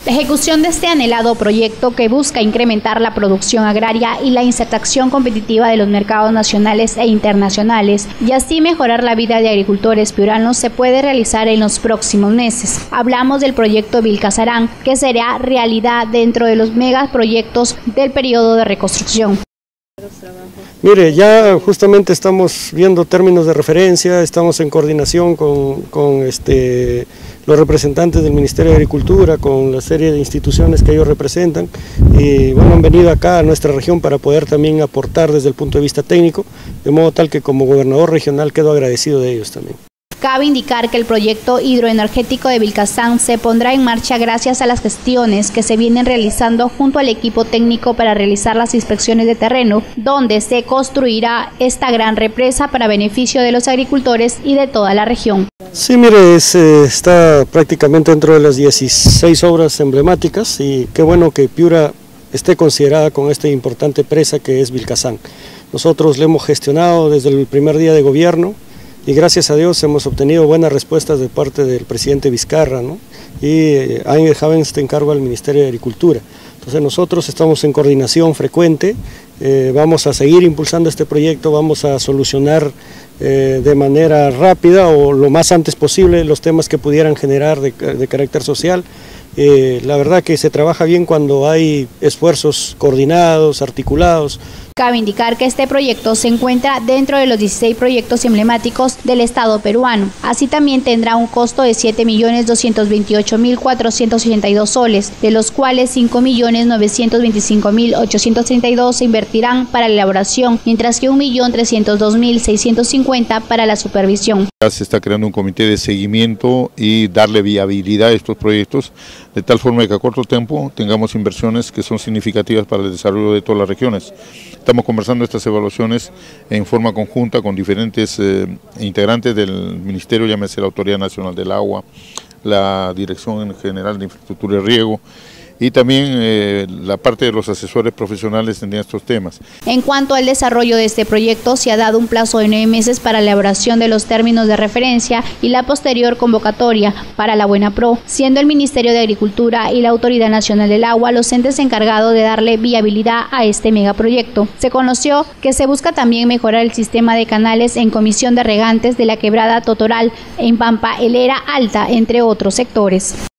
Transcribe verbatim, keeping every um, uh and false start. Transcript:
La ejecución de este anhelado proyecto, que busca incrementar la producción agraria y la inserción competitiva de los mercados nacionales e internacionales, y así mejorar la vida de agricultores piuranos, se puede realizar en los próximos meses. Hablamos del proyecto Vilcazarán, que será realidad dentro de los megaproyectos del periodo de reconstrucción. Mire, ya justamente estamos viendo términos de referencia, estamos en coordinación con, con este, los representantes del Ministerio de Agricultura, con la serie de instituciones que ellos representan, y bueno, han venido acá a nuestra región para poder también aportar desde el punto de vista técnico, de modo tal que como gobernador regional quedo agradecido de ellos también. Cabe indicar que el proyecto hidroenergético de Vilcazarán se pondrá en marcha gracias a las gestiones que se vienen realizando junto al equipo técnico para realizar las inspecciones de terreno, donde se construirá esta gran represa para beneficio de los agricultores y de toda la región. Sí, mire, es, eh, está prácticamente dentro de las dieciséis obras emblemáticas, y qué bueno que Piura esté considerada con esta importante presa que es Vilcazarán. Nosotros le hemos gestionado desde el primer día de gobierno, y gracias a Dios hemos obtenido buenas respuestas de parte del presidente Vizcarra, ¿no? Y eh, han dejado este encargo al Ministerio de Agricultura. Entonces nosotros estamos en coordinación frecuente, eh, vamos a seguir impulsando este proyecto, vamos a solucionar eh, de manera rápida o lo más antes posible los temas que pudieran generar de, de carácter social. Eh, la verdad que se trabaja bien cuando hay esfuerzos coordinados, articulados. Cabe indicar que este proyecto se encuentra dentro de los dieciséis proyectos emblemáticos del Estado peruano. Así también tendrá un costo de siete millones doscientos veintiocho mil cuatrocientos ochenta y dos soles, de los cuales cinco millones novecientos veinticinco mil ochocientos treinta y dos se invertirán para la elaboración, mientras que un millón trescientos dos mil seiscientos cincuenta para la supervisión. Se está creando un comité de seguimiento y darle viabilidad a estos proyectos, de tal forma que a corto tiempo tengamos inversiones que son significativas para el desarrollo de todas las regiones. Estamos conversando estas evaluaciones en forma conjunta con diferentes eh, integrantes del Ministerio, llámese la Autoridad Nacional del Agua, la Dirección General de Infraestructura y Riego, y también eh, la parte de los asesores profesionales en estos temas. En cuanto al desarrollo de este proyecto, se ha dado un plazo de nueve meses para la elaboración de los términos de referencia y la posterior convocatoria para la Buenapro, siendo el Ministerio de Agricultura y la Autoridad Nacional del Agua los entes encargados de darle viabilidad a este megaproyecto. Se conoció que se busca también mejorar el sistema de canales en Comisión de Regantes de la Quebrada Totoral, en Pampa Helera Alta, entre otros sectores.